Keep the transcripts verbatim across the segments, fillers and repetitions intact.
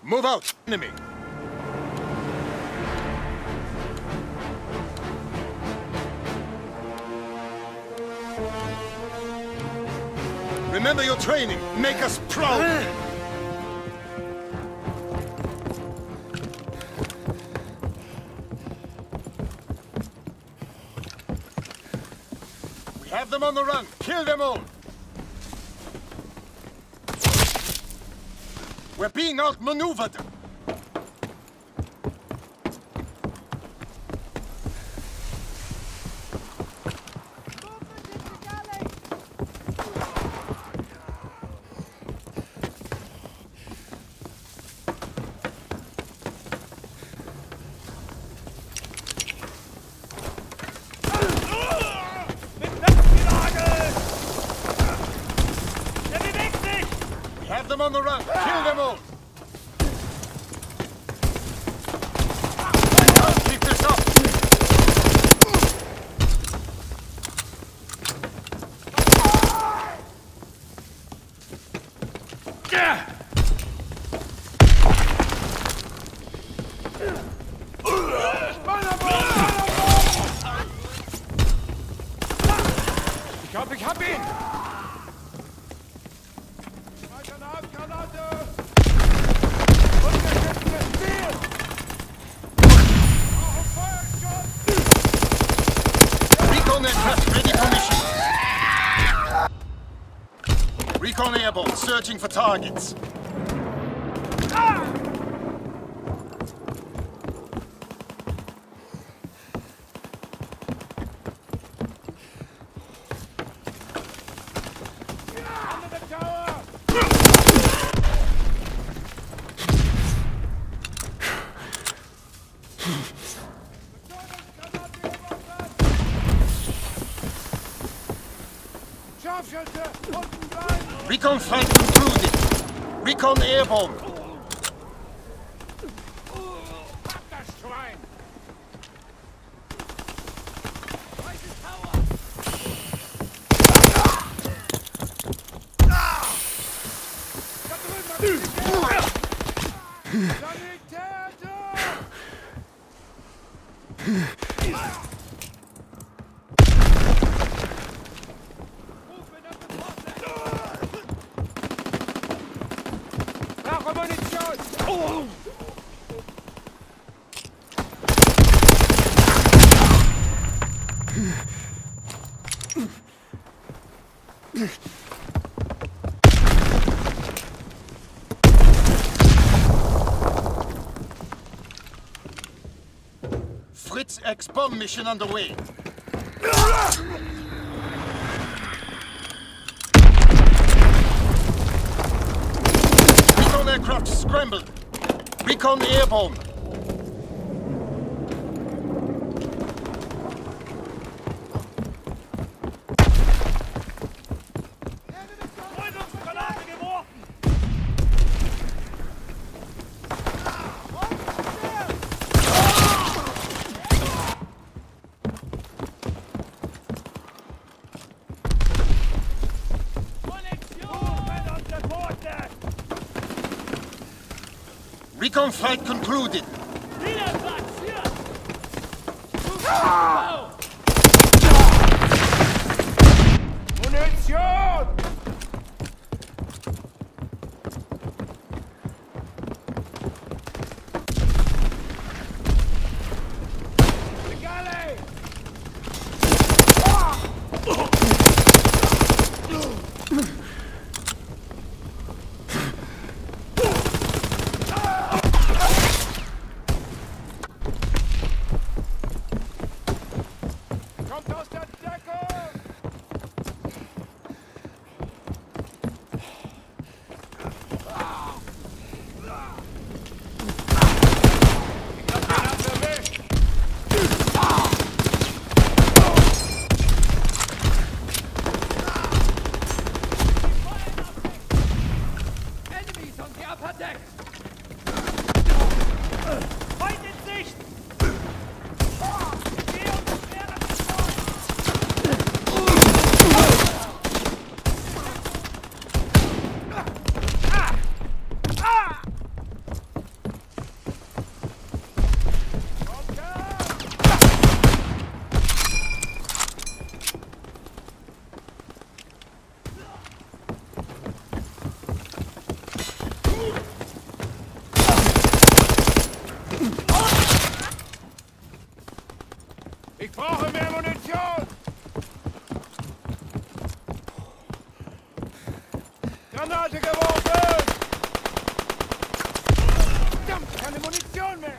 Move out, enemy! Remember your training. Make us proud! We have them on the run. Kill them all! We're being outmaneuvered! Have them on the run! Kill them all! Keep this up! Ich hab, ich hab ihn! Recon aircraft ready for mission. Recon airborne, searching for targets. Recon flight concluded. Recon airborne. Fritz X bomb mission underway. Recon aircraft scrambled. Recon airborne. Recon flight concluded. Munition! Brauche mehr Munition! Granate geworfen! Verdammt, keine Munition mehr!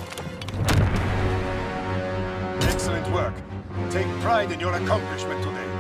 Excellent work. Take pride in your accomplishment today.